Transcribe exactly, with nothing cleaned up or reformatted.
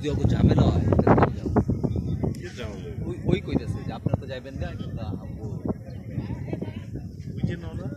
যদি ওকে ঝামেলা হয় ওই ওই কইতেছে যে আপনারা তো যাইবেন না কিন্তু